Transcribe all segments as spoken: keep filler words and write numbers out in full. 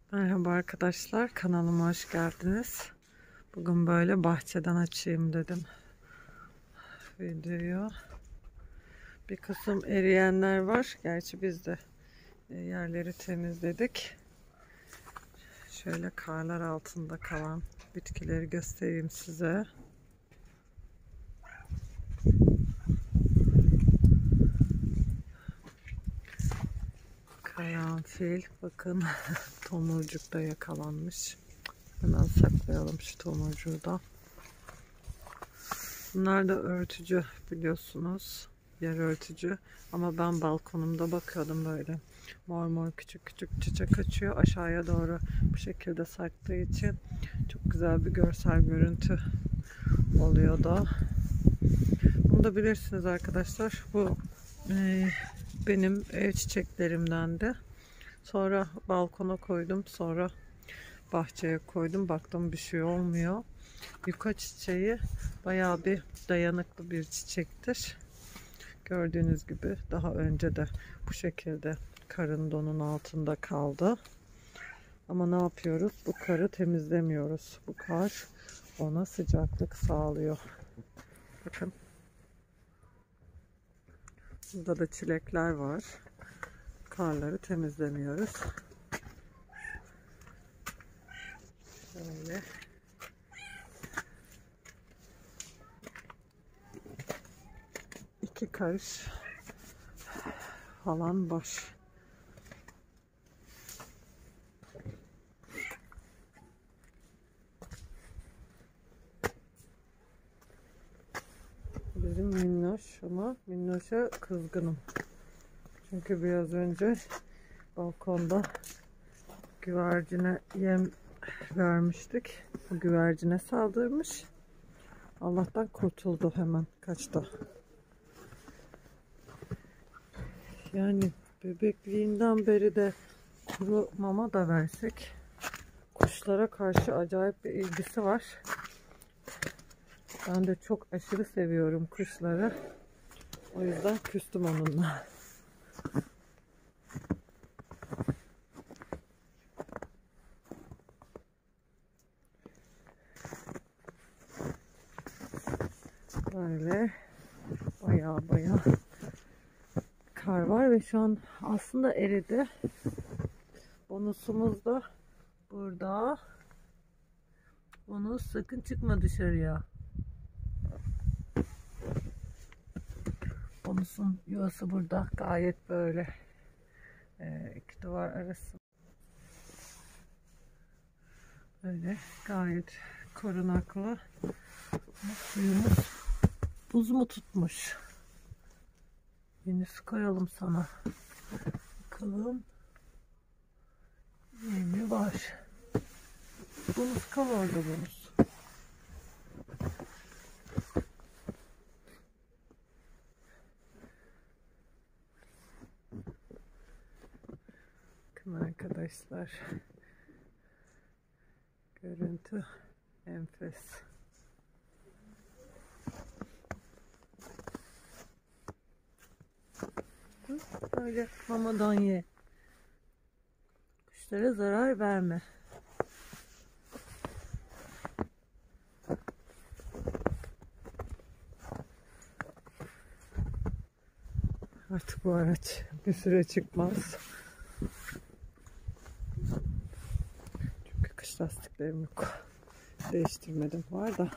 Merhaba arkadaşlar, kanalıma hoş geldiniz. Bugün böyle bahçeden açayım dedim videoyu. Bir kısım eriyenler var. Gerçi biz de yerleri temizledik. Şöyle karlar altında kalan bitkileri göstereyim size. Karanfil, bakın tomurcuk da yakalanmış. Hemen saklayalım şu tomurcuğu da. Bunlar da örtücü biliyorsunuz. Yer örtücü. Ama ben balkonumda bakıyordum böyle. Mor mor küçük küçük çiçek açıyor. Aşağıya doğru bu şekilde sarktığı için çok güzel bir görsel görüntü oluyor da. Bunu da bilirsiniz arkadaşlar. Bu e, benim ev çiçeklerimden de. Sonra balkona koydum. Sonra bahçeye koydum. Baktım bir şey olmuyor. Yuka çiçeği bayağı bir dayanıklı bir çiçektir. Gördüğünüz gibi daha önce de bu şekilde karın donun altında kaldı. Ama ne yapıyoruz? Bu karı temizlemiyoruz. Bu kar ona sıcaklık sağlıyor. Bakın. Burada da çilekler var. Karları temizlemiyoruz. Şöyle. İki karış falan boş. Bizim minnoş ama minnoşa kızgınım. Çünkü biraz önce balkonda güvercine yem vermiştik. Bu güvercine saldırmış. Allah'tan kurtuldu, hemen kaçtı. Yani bebekliğinden beri de kuru mama da versek kuşlara karşı acayip bir ilgisi var. Ben de çok aşırı seviyorum kuşları. O yüzden küstüm onunla. Böyle baya baya kar var ve şu an aslında eridi. Bonusumuz da burada. Bonus, sakın çıkma dışarıya. Bonus'un yuvası burada. Gayet böyle e, iki duvar arası. Böyle gayet korunaklı. Suyumuz buz mu tutmuş? Yeni su koyalım sana. Bakalım. Yemi var. Bonus kal orada, bonus. Bakın arkadaşlar. Görüntü enfes. Böyle mamadan ye. Kuşlara zarar verme. Artık bu araç bir süre çıkmaz. Çünkü kış lastiklerim yok. Değiştirmedim, var da.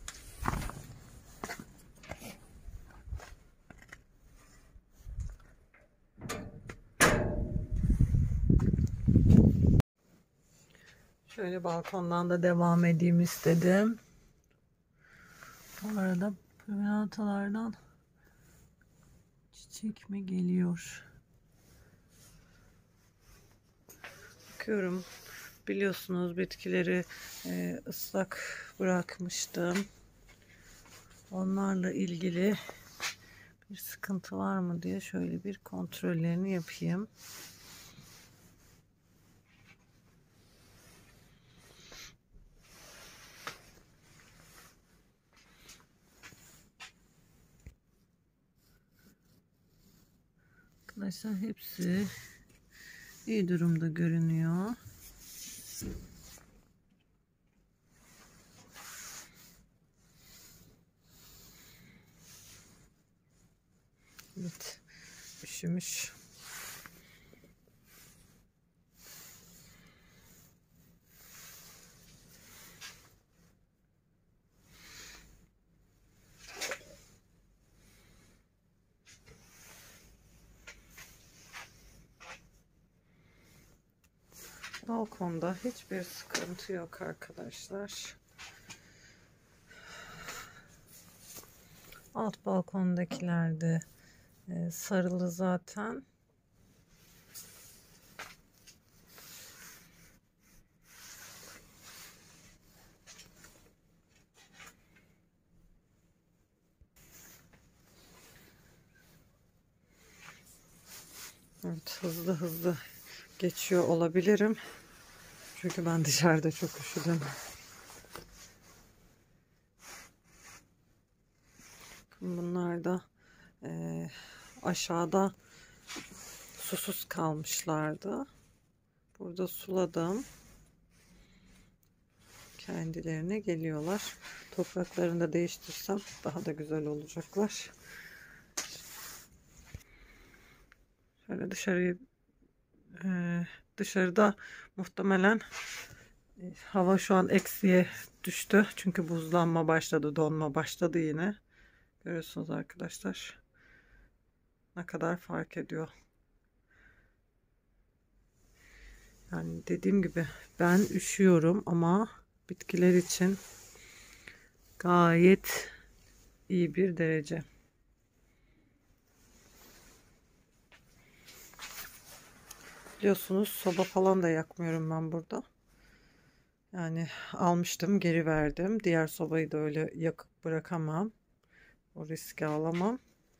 Şöyle balkondan da devam edeyim istedim. Bu arada pırlantalardan çiçek mi geliyor? Bakıyorum. Biliyorsunuz bitkileri e, ıslak bırakmıştım. Onlarla ilgili bir sıkıntı var mı diye şöyle bir kontrollerini yapayım. Arkadaşlar hepsi iyi durumda görünüyor. Evet, üşümüş. Balkonda hiçbir sıkıntı yok arkadaşlar. Alt balkondakiler de e, sarılı zaten. Evet, hızlı hızlı geçiyor olabilirim. Çünkü ben dışarıda çok üşüdüm. Bunlar da e, aşağıda susuz kalmışlardı. Burada suladım. Kendilerine geliyorlar. Topraklarını da değiştirsem daha da güzel olacaklar. Şöyle dışarıyı e, dışarıda muhtemelen e, hava şu an eksiye düştü. Çünkü buzlanma başladı, donma başladı yine. Görüyorsunuz arkadaşlar. Ne kadar fark ediyor. Yani dediğim gibi ben üşüyorum ama bitkiler için gayet iyi bir derece. Biliyorsunuz soba falan da yakmıyorum ben burada. Yani almıştım, geri verdim. Diğer sobayı da öyle yakıp bırakamam. O riski alamam.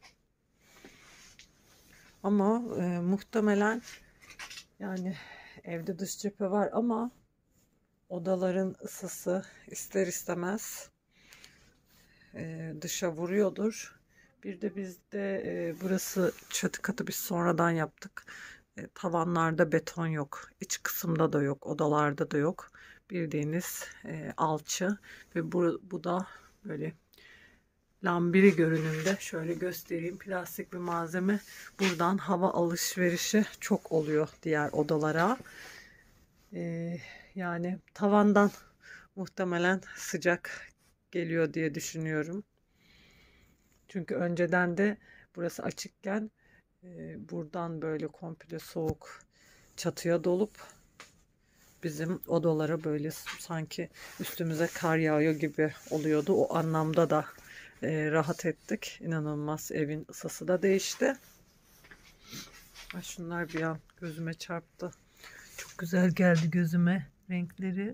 Ama e, muhtemelen yani evde dış cephe var ama odaların ısısı ister istemez e, dışa vuruyordur. Bir de bizde e, burası çatı katı biz sonradan yaptık. E, tavanlarda beton yok. İç kısımda da yok. Odalarda da yok. Bildiğiniz e, alçı ve bu, bu da böyle lambiri görünümde. Şöyle göstereyim. Plastik bir malzeme. Buradan hava alışverişi çok oluyor diğer odalara. E, yani tavandan muhtemelen sıcak geliyor diye düşünüyorum. Çünkü önceden de burası açıkken e, buradan böyle komple soğuk çatıya dolup bizim odalara böyle sanki üstümüze kar yağıyor gibi oluyordu. O anlamda da e, rahat ettik. İnanılmaz, evin ısısı da değişti. Ay, şunlar bir an gözüme çarptı. Çok güzel geldi gözüme renkleri.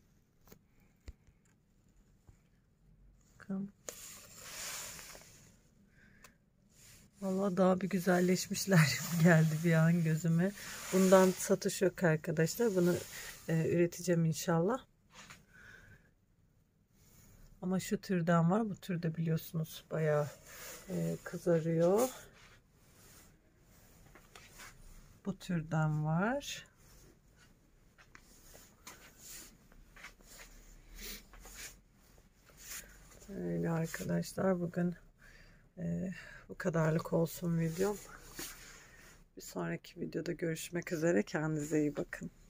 Bakın. Vallahi daha bir güzelleşmişler geldi bir an gözüme. Bundan satış yok arkadaşlar. Bunu e, üreteceğim inşallah. Ama şu türden var. Bu türde biliyorsunuz bayağı e, kızarıyor. Bu türden var. Öyle arkadaşlar, bugün e, bu kadarlık olsun videom. Bir sonraki videoda görüşmek üzere. Kendinize iyi bakın.